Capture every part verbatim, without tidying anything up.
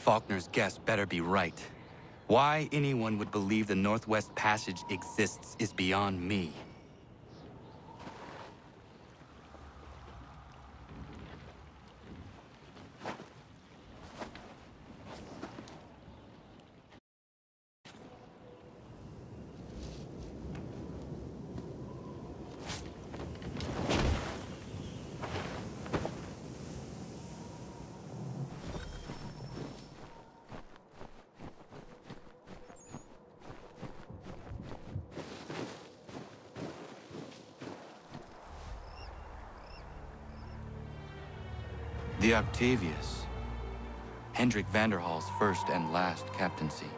Faulkner's guess better be right. Why anyone would believe the Northwest Passage exists is beyond me. The Octavius. Hendrik Vanderhall's first and last captaincy.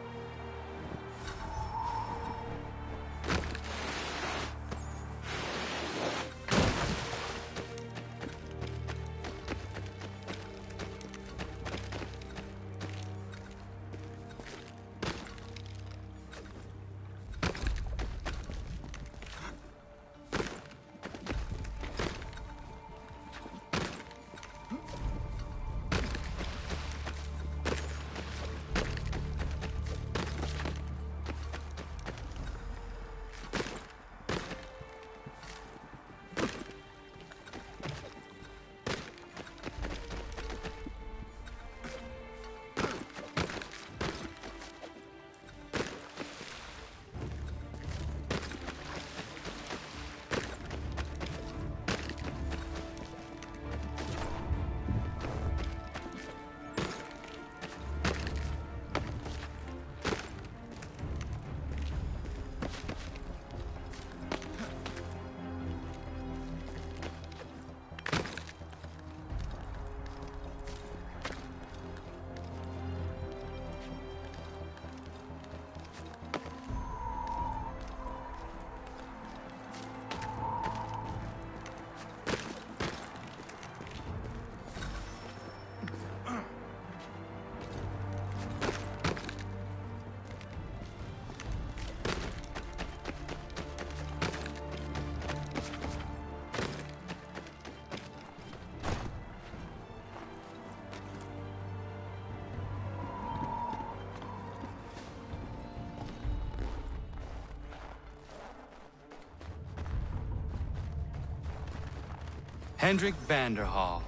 Hendrik Vanderhall.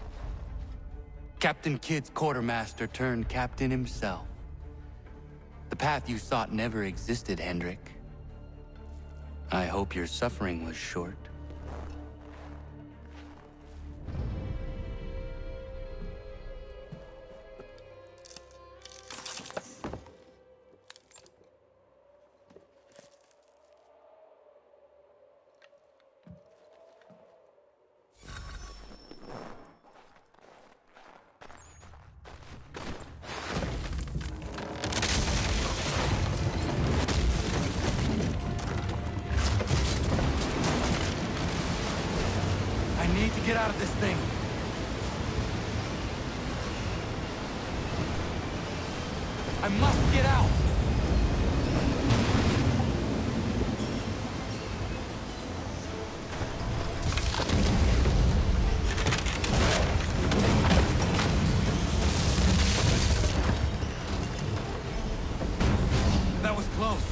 Captain Kidd's quartermaster turned captain himself. The path you sought never existed, Hendrik. I hope your suffering was short. Get out of this thing. I must get out. That was close.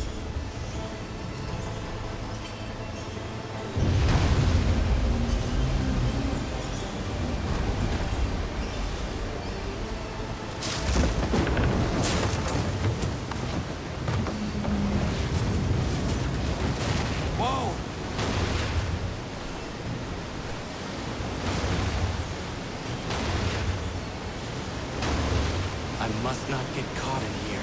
I must not get caught in here.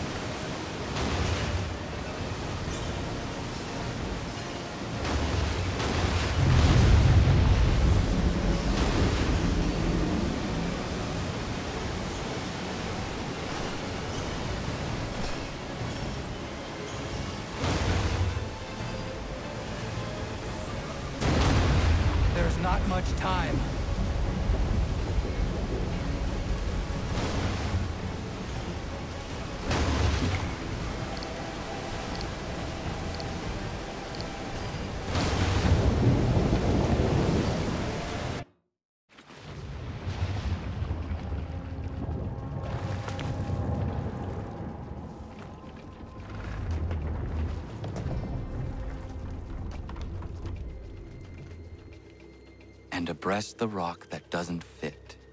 There's not much time. and abreast the rock that doesn't fit.